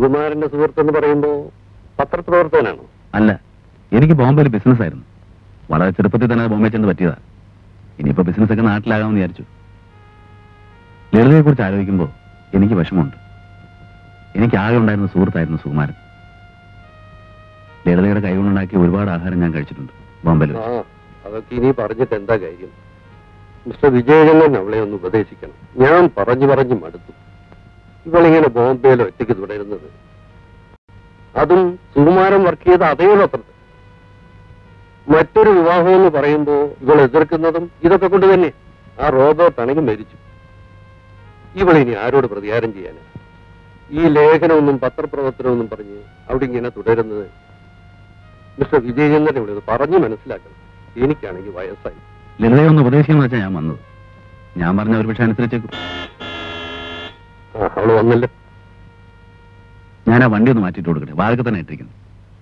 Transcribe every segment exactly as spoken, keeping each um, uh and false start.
സുകുമാരന്റെ സുഹൃത്തെന്ന് പറയുമ്പോ പത്രപ്രവർത്തകനാണോ? അല്ല, എനിക്ക് ബോംബെയിൽ ബിസിനസ് ആയിരുന്നു. വളരെ ചെറുപ്പത്തിൽ തന്നെ ബോംബെ ചെന്ന് പറ്റിയതാ. ഇനിയിപ്പോ ബിസിനസ് ഒക്കെ നാട്ടിലാകാമെന്ന് വിചാരിച്ചു. ലളിതയെ കുറിച്ച് ആലോചിക്കുമ്പോ എനിക്ക് വിഷമമുണ്ട്. എനിക്ക് ആകെ ഉണ്ടായിരുന്ന സുഹൃത്തായിരുന്നു സുകുമാരൻ. ലളിതയുടെ കൈകൊണ്ടുണ്ടാക്കിയ ഒരുപാട് ആഹാരം ഞാൻ കഴിച്ചിട്ടുണ്ട് ബോംബെയിൽ. അതൊക്കെ ഇനി പറഞ്ഞിട്ട് എന്താ കാര്യം? മിസ്റ്റർ വിജയചന്ദ്രൻ അവളെ ഒന്ന് ഉപദേശിക്കണം. ഞാൻ പറഞ്ഞു പറഞ്ഞു മടുത്തു. ഇവളിങ്ങനെ ബോംബെയിൽ ഒറ്റയ്ക്ക് തുടരുന്നത്, അതും സുകുമാരൻ വർക്ക് ചെയ്ത അതേ പത്രത്തിൽ. മറ്റൊരു വിവാഹം എന്ന് പറയുമ്പോ ഇവൾ എതിർക്കുന്നതും ഇതൊക്കെ കൊണ്ട് തന്നെ. ആ റോബോട്ട് ആണെങ്കിൽ മരിച്ചു. ഇവളിനി ആരോട് പ്രതികാരം ചെയ്യാന്? ഈ ലേഖനമൊന്നും പത്രപ്രവർത്തനമൊന്നും പറഞ്ഞ് അവിടെ ഇങ്ങനെ തുടരുന്നത് മിസ്റ്റർ വിജയചന്ദ്രൻ ഇവിടെ പറഞ്ഞു മനസ്സിലാക്കണം. എനിക്കാണെങ്കിൽ വയസ്സായി. ലളിതയെ ഒന്ന് ഉപദേശിക്കാന്ന് വെച്ചാൽ ഞാൻ വന്നത്. ഞാൻ പറഞ്ഞ ഒരു പക്ഷെ അനുസരിച്ചേക്കും. ആ, അവള് വന്നല്ലോ. ഞാൻ ആ വണ്ടി ഒന്ന് മാറ്റിയിട്ട് കൊടുക്കട്ടെ. വാഴക്ക് തന്നെ ഇട്ടിരിക്കുന്നു.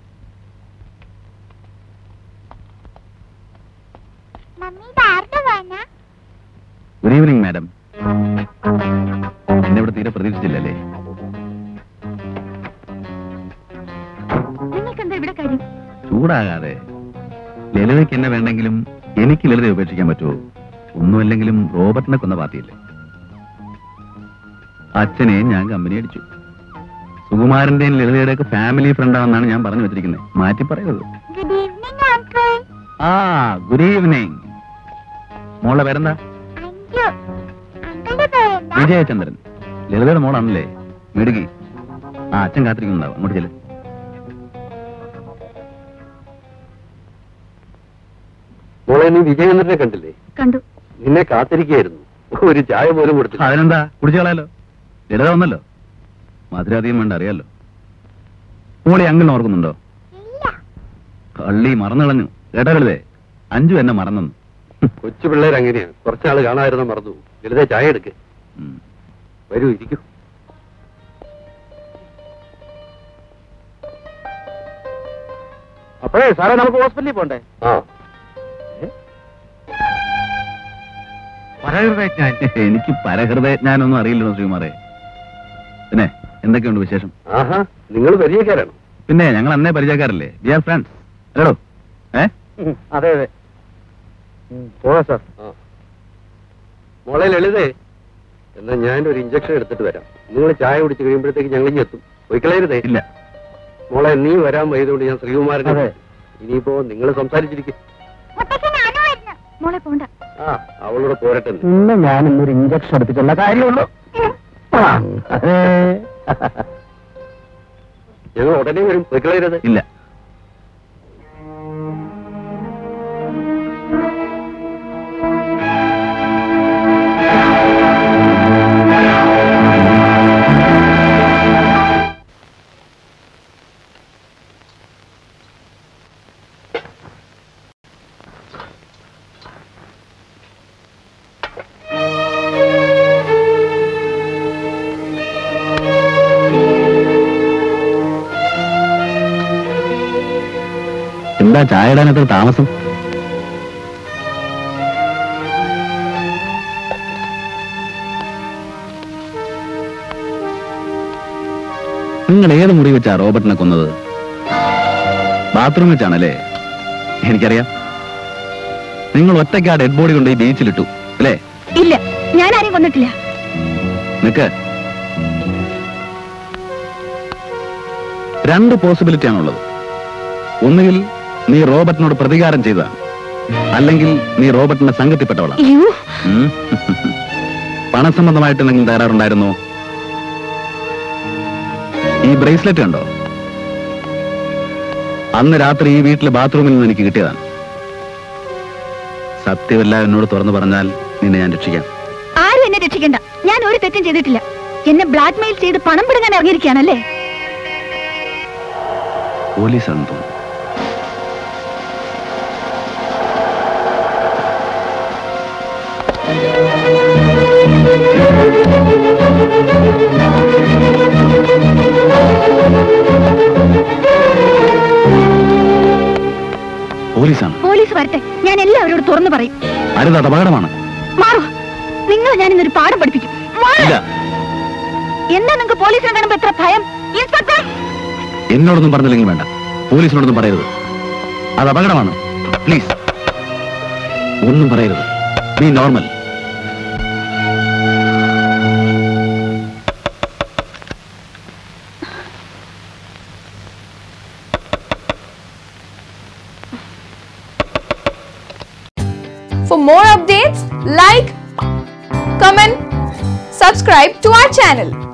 Good evening madam. എന്നെ ഇവിടെ തീരെ പ്രതീക്ഷിച്ചില്ലല്ലേ? ചൂടാകാതെ. ലളിതയ്ക്ക് എന്നെ വേണ്ടെങ്കിലും എനിക്ക് ലളിതയെ ഉപേക്ഷിക്കാൻ പറ്റുമോ? ഒന്നുമല്ലെങ്കിലും റോബർട്ടിനെ കൊന്ന പാർട്ടിയില്ലേ. അച്ഛനെയും ഞാൻ കമ്പനി അടിച്ചു. സുകുമാരന്റെയും ലളിതയുടെ ഒക്കെ ഫാമിലി ഫ്രണ്ടാണെന്നാണ് ഞാൻ പറഞ്ഞു വെച്ചിരിക്കുന്നത്. മാറ്റി പറയരുത്. ആ, ഗുഡ് ഈവനിങ്. മോളുടെ പേരെന്താ? വിജയചന്ദ്രൻ. ലളിതയുടെ മോളാണല്ലേ? മിടുക്കി. ആ, അച്ഛൻ കാത്തിരിക്കുന്നുണ്ടാവും. അങ്ങോട്ട് ചെല്ല്. മോളെ, നീ വിജയചന്ദ്രനെ കണ്ടില്ലേ? കണ്ടു. നിന്നെ കാത്തിരിക്കുകയായിരുന്നു. ഒരു ചായ പോലും കൊടുത്തില്ല. അതിനെന്താ, കുടിച്ചു കളയാലോ. ലളിത വന്നല്ലോ. മധുരാധികം വേണ്ട, അറിയാലോ. മോളി അങ്കിളിനെ ഓർക്കുന്നുണ്ടോ? കള്ളി മറന്നു കളഞ്ഞു. കേട്ടോ ലളിതേ, അഞ്ചു എന്നെ മറന്നു. കൊച്ചു പിള്ളേർ അങ്ങനെയാണ്. കുറച്ചാള് കാണാതിരുന്ന മറന്നു. ലളിത ചായ എടുക്ക്. വരൂ, ഇരിക്കൂ. അപ്പോഴേ സാറേ, നമുക്ക് ഹോസ്പിറ്റലിൽ പോണ്ടേ? ആ, പരഹൃദയജ്ഞാൻ. എനിക്ക് പരഹൃദയജ്ഞാനൊന്നും അറിയില്ലല്ലോ ശ്രീകുമാറേ. പിന്നെ എന്തൊക്കെയുണ്ട് വിശേഷം? ആഹാ, നിങ്ങൾ പരിചയക്കാരാണോ? പിന്നെ ഞങ്ങൾ അന്നേ പരിചയക്കാരല്ലേ. Dear friends. ഹലോ. ഏ അതെ അതെ. പോവാ സാർ. മോളെ ലളിതേ, എന്നാ ഞാനൊരു ഇഞ്ചക്ഷൻ എടുത്തിട്ട് വരാം. നിങ്ങൾ ചായ കുടിച്ച് കഴിയുമ്പോഴത്തേക്ക് ഞങ്ങൾ ഇനി എത്തും. പോയിക്കളയരുതേ. ഇല്ല മോളെ, നീ വരാൻ വൈകുന്നതുകൊണ്ട് ഞാൻ ശ്രീകുമാരനെ. ഇനിയിപ്പോ നിങ്ങൾ സംസാരിച്ചിരിക്കും. ആ, അവളോട് പോരട്ടെ. ഇന്ന് ഞാനിന്നൊരു ഇഞ്ചക്ഷൻ എടുത്തിട്ടുള്ള കാര്യമുള്ളൂ. ഞങ്ങൾ ഉടനെ വരും. പോയിക്കളയരുത്. ഇല്ല. എന്താ ചായ ഇടാനത്ര താമസം? നിങ്ങൾ ഏത് മുറി വെച്ചാ റോബർട്ടിനെ കൊന്നത്? ബാത്റൂം വെച്ചാണല്ലേ? എനിക്കറിയാം. നിങ്ങൾ ഒറ്റയ്ക്ക് ആ ഡെഡ് ബോഡി കൊണ്ട് ഈ ബീച്ചിലിട്ടു അല്ലേ? ഇല്ല, ഞാൻ ആരെയും കൊന്നിട്ടില്ല. നിക്ക്. രണ്ട് പോസിബിലിറ്റി ആണുള്ളത്. ഒന്നുകിൽ നീ റോബർട്ടിനോട് പ്രതികാരം ചെയ്തതാണ്, അല്ലെങ്കിൽ നീ റോബർട്ടിന്റെ സംഘത്തിൽപ്പെട്ടവളാണ്. പണസംബന്ധമായിട്ട് എന്തെങ്കിലും തകരാറുണ്ടായിരുന്നോ? ഈ ബ്രേസ്ലെറ്റ് കണ്ടോ? അന്ന് രാത്രി ഈ വീട്ടിലെ ബാത്റൂമിൽ നിന്ന് എനിക്ക് കിട്ടിയതാണ്. സത്യമല്ല എന്നോട് തുറന്നു പറഞ്ഞാൽ നിന്നെ ഞാൻ രക്ഷിക്കാം. ആരും എന്നെ രക്ഷിക്കണ്ട. ഞാൻ ഒരു തെറ്റും ചെയ്തിട്ടില്ല. എന്നെ ബ്ലാക്ക് മെയിൽ ചെയ്ത് പണം പിടുങ്ങാൻ ഇറങ്ങിയിരിക്കുകയാണല്ലേ? പോലീസാണെന്ന് തോന്നുന്നു. പോലീസാണ്. പോലീസ് വരട്ടെ, ഞാൻ എല്ലാവരോടും തുറന്നു പറയും. അരുത്, അത് അപകടമാണ്. മാറൂ, നിങ്ങൾ ഞാൻ ഇന്നൊരു പാഠം പഠിപ്പിക്കും. എന്താ നിങ്ങൾക്ക് പോലീസിനെ കാണുമ്പോ എത്ര ഭയം? ഇൻസ്പെക്ടർ എന്നോടൊന്നും പറഞ്ഞില്ലെങ്കിൽ വേണ്ട, പോലീസിനോടൊന്നും പറയരുത്. അത് അപകടമാണ്. പ്ലീസ് ഒന്നും പറയരുത്. Be normal. For more updates, like, comment, subscribe to our channel.